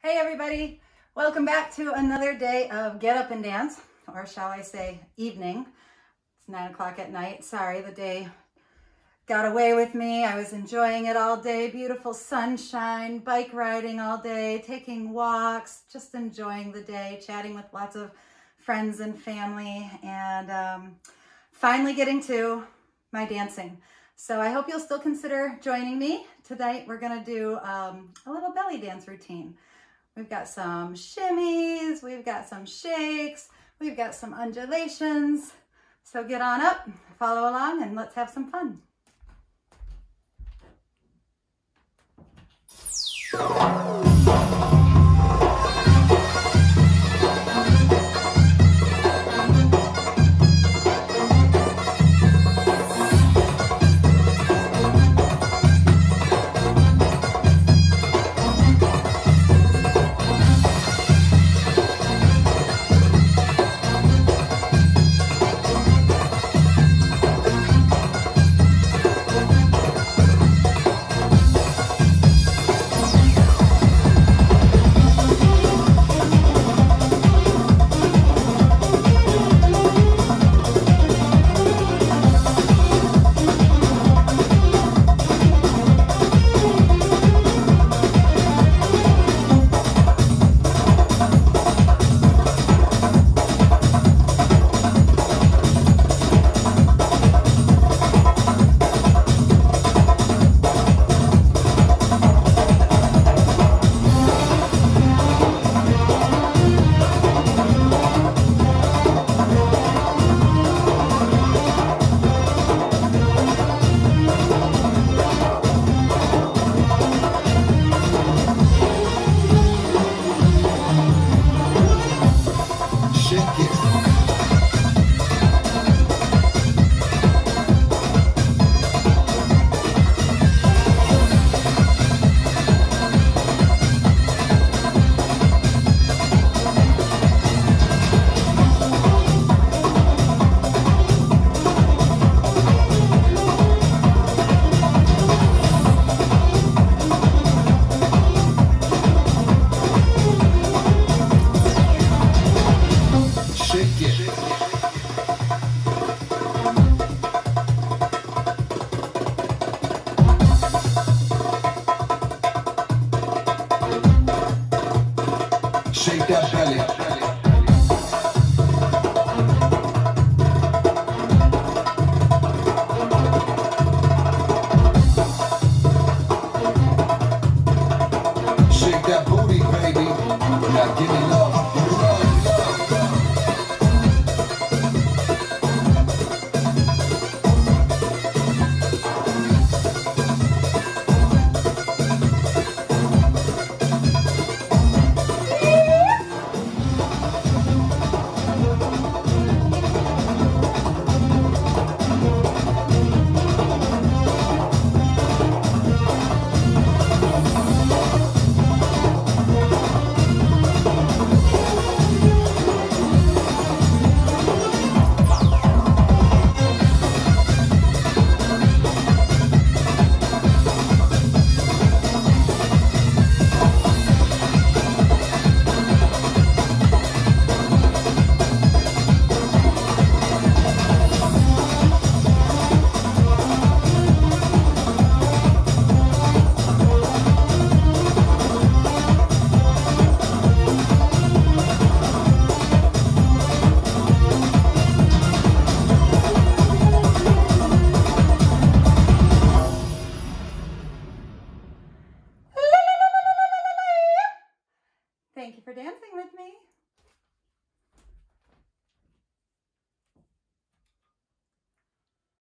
Hey everybody, welcome back to another day of Get Up and Dance, or shall I say evening. It's 9 o'clock at night. Sorry, the day got away with me. I was enjoying it all day, beautiful sunshine, bike riding all day, taking walks, just enjoying the day, chatting with lots of friends and family, and finally getting to my dancing. So I hope you'll still consider joining me. Tonight we're gonna do a little belly dance routine. We've got some shimmies, we've got some shakes, we've got some undulations. So get on up, follow along, and let's have some fun. Shake that belly. Shake that booty, baby. Now give me love. Give me love. Thank you for dancing with me.